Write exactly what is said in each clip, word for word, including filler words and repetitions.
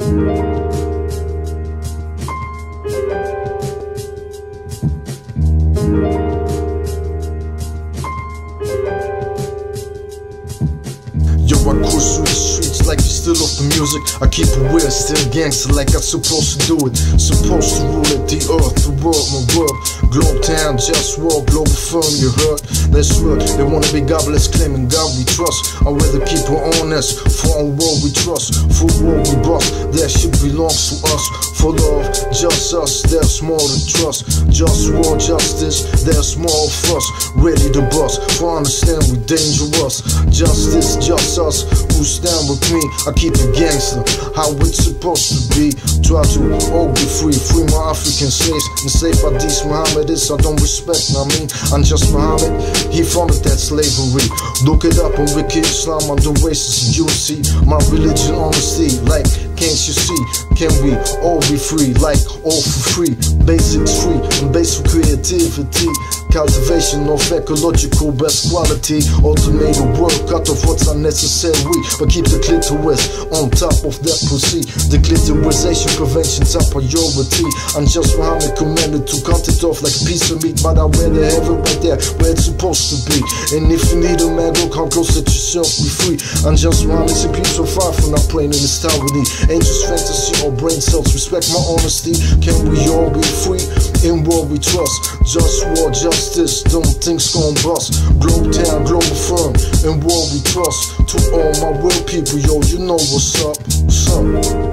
Yo, I cruise through the streets like you still off the music. I keep it weird, still gangster like I'm supposed to do it. Supposed to rule it, the earth, the world, my world. Globe town, JustWar, Globalfirm, you heard? That's right, they wanna be godless, claiming God we trust. I'd rather keep it honest, for a world we trust. For a world we bust, that shit belongs to us. For love, just us, there's more to trust. JustWar, justice, there's more of us. Ready to bust, for understand we dangerous. Justice, just us, who stand with me. I keep it gangster, how it's supposed to be. Try to all be free, free my African slaves. And slave by these Mohammedists I don't respect, I mean, I'm just Muhammad. He founded that slavery. Look it up on Wiki Islam, I'm the racist, you see. My religion honesty, like, can't you see? Can we all be free, like, all for free? Basics free, and basic creativity. Cultivation of ecological best quality. Automated work, cut off what's unnecessary, but keep the clitoris on top of that pussy. The clitorisation prevention top priority. I'm just Muhammad commanded to cut it off like a piece of meat, but I rather have it right there where it's supposed to be. And if you need a man, go come close, let yourself be free. I'm just Muhammad, see peace so far from not playing in this tyranny. Angels fantasy or brain cells, respect my honesty. Can we all be free in what we trust? JustWar, justice, them things gon' bust. Globe town, Globalfirm, and what we trust. To all my real people, yo, you know what's up, what's up?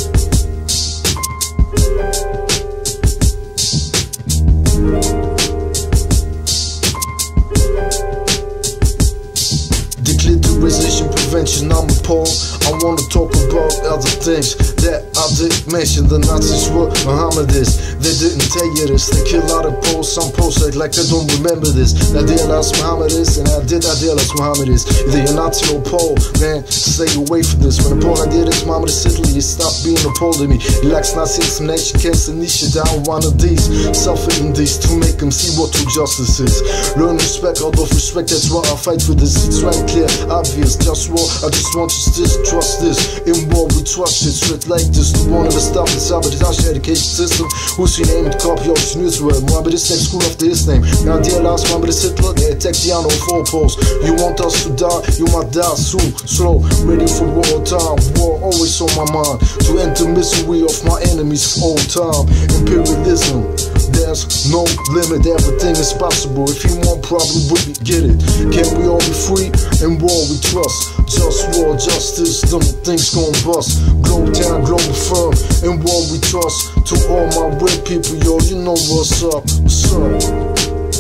Declitterization prevention, I'm appalled. I wanna talk about other things that I didn't mention. The Nazis were Mohammedists. They didn't tell you this. They kill a lot of Poles. Some Poles act like they don't remember this. I realized Mohammedists, and I did I realize Mohammedists. Either you're Nazi or Pole, man, stay away from this. When the Pole I did is Mohammedist Italy, you stop being a Pole to me. He likes Nazi explanation, can't niche down one of these. Self-hitting these to make them see what true justice is. Learn respect, out of respect, that's why I fight for this. It's right clear, obvious, JustWar. I just want you to trust this. In war we trust it, straight like this. The one of the stuff is sabotage the education system. Who's your name? Copy of the news word. Mohammedist name, school after his name. Now dear last Mohammedist Hitler, they attack the on four posts. You want us to die, you might die soon. Slow, ready for war time. War always on my mind. To end the misery of my enemies for all time. Imperialism, there's no limit, everything is possible. If you want, probably would we get it. Can we all be free? In war we trust. JustWar, justice, them things gon' bust. Globe town, Globalfirm, in war we trust. To all my real people, yo, you know what's up, what's up?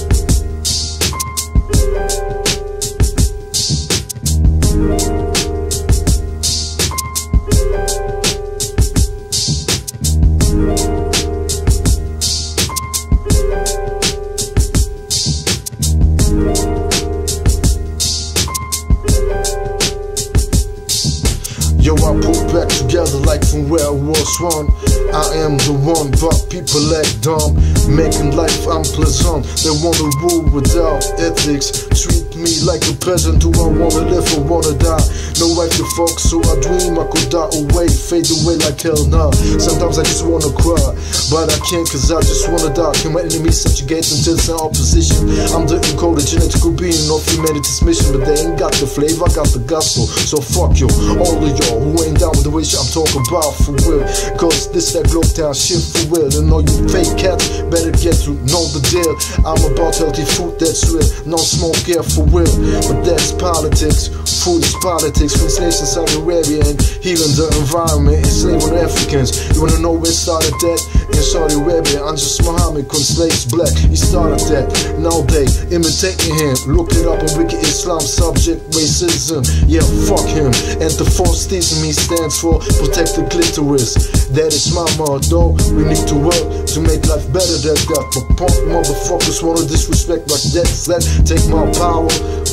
Yo, I put back together like from where I was one. I am the one, but people act dumb, making life unpleasant. They wanna rule without ethics, treat me like a peasant. Do I wanna live or wanna die? No right to fuck, so I dream I could die away, fade away like hell nah. Sometimes I just wanna cry, but I can't cause I just wanna die. Can my enemies subjugate them to the opposition? I'm the encoded genetical being of humanity's mission, but they ain't got the flavor, I got the gospel. So fuck you, all of y'all who ain't down with the way I'm talking about for real. Cause this that globe town shit for real. And all you fake cats better get to know the deal. I'm about healthy food that's real, no smoke air for real. But that's politics, food is politics. From slaves in Saudi Arabia and healing the environment, enslaving Africans. You wanna know where it started that? In Saudi Arabia, I'm just Muhammad, cause slaves black, he started that. Now they imitating him, look it up on Wiki Islam, subject racism. Yeah, fuck him. And the force teasing me stands for protect the clitoris. That is my motto. We need to work to make life better than that. But punk motherfuckers wanna disrespect like that. Let take my power.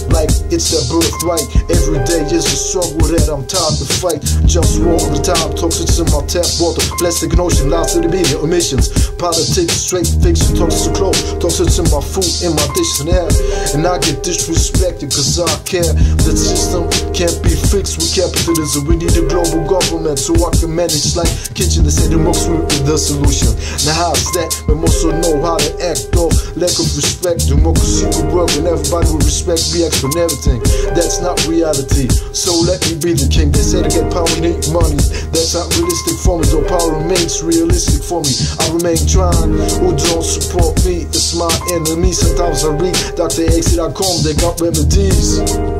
like it's their birthright. Every day is a struggle that I'm tired to fight. Just war all the time, toxic in my tap water. Plastic and ocean, lies to the media, emissions. Politics, straight fiction, toxic to clothes. Toxic in my food, in my dishes and air. And I get disrespected cause I care. The system can't be fixed with capitalism. We need a global government so I can manage like kitchen. They say democracy is the solution. Now how's that? We must also know how to act though. Lack of respect, democracy will work and everybody will respect me for everything. That's not reality, so let me be the king. They say to get power you need money. That's not realistic for me, though power remains realistic for me. I remain trying. Who don't support me, it's my enemy. Sometimes I read Doctor X dot com, they got remedies.